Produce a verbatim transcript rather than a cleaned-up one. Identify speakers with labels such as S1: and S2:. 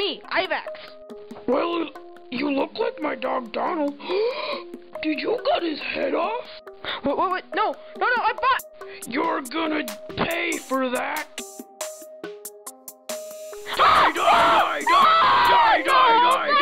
S1: me, Ivax.
S2: Well, you look like my dog Donald. Did you cut his head off?
S1: Wait, wait, wait, no, no, no, I bought.
S2: You're gonna pay for that. Die, die, die, die, die, die, die.